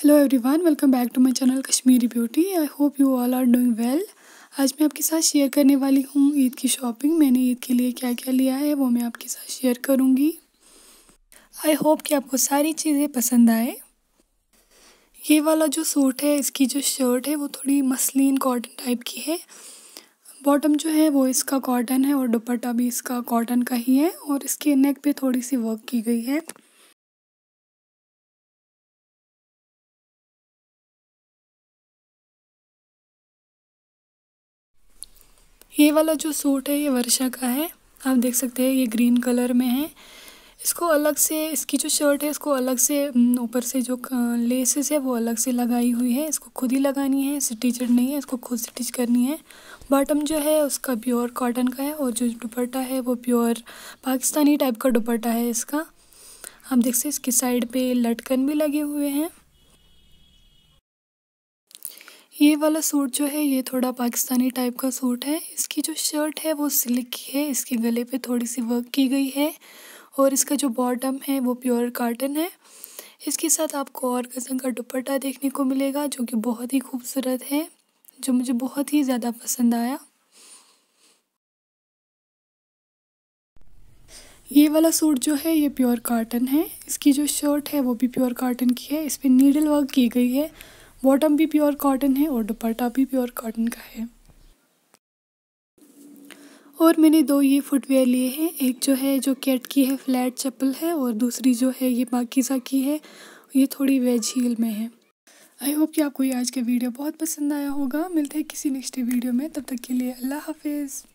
Hello everyone, welcome back to my channel Kashmiri beauty. I hope you all are doing well. आज मैं आपके साथ share करने वाली हूँ ईद की शॉपिंग। मैंने ईद के लिए क्या क्या लिया है वो मैं आपके साथ शेयर करूँगी। आई होप कि आपको सारी चीज़ें पसंद आए। ये वाला जो सूट है, इसकी जो शर्ट है वो थोड़ी मसलिन कॉटन टाइप की है। बॉटम जो है वो इसका कॉटन है और दुपट्टा भी इसका कॉटन का ही है और इसके नेक पे थोड़ी सी वर्क की गई है। ये वाला जो सूट है ये वर्षा का है। आप देख सकते हैं ये ग्रीन कलर में है। इसको अलग से, इसकी जो शर्ट है इसको अलग से ऊपर से जो लेसेस है वो अलग से लगाई हुई है। इसको खुद ही लगानी है, स्टिचड नहीं है, इसको खुद स्टिच करनी है। बॉटम जो है उसका प्योर कॉटन का है और जो दुपट्टा है वो प्योर पाकिस्तानी टाइप का दुपट्टा है इसका। आप देख सकते इसकी साइड पे लटकन भी लगे हुए हैं। ये वाला सूट जो है ये थोड़ा पाकिस्तानी टाइप का सूट है। इसकी जो शर्ट है वो सिल्क की है, इसके गले पे थोड़ी सी वर्क की गई है और इसका जो बॉटम है वो प्योर कॉटन है। इसके साथ आपको और किस्म का दुपट्टा देखने को मिलेगा जो कि बहुत ही खूबसूरत है, जो मुझे बहुत ही ज़्यादा पसंद आया। ये वाला सूट जो है ये प्योर कॉटन है। इसकी जो शर्ट है वो भी प्योर कॉटन की है, इस पर नीडल वर्क की गई है। बॉटम भी प्योर कॉटन है और दुपट्टा भी प्योर कॉटन का है। और मैंने दो ये फुटवेयर लिए हैं, एक जो है जो कैट की है, फ्लैट चप्पल है, और दूसरी जो है ये पाकिज़ा की है, ये थोड़ी वेज हील में है। आई होप कि आपको ये आज का वीडियो बहुत पसंद आया होगा। मिलते हैं किसी नेक्स्ट वीडियो में, तब तक के लिए अल्लाह हाफिज़।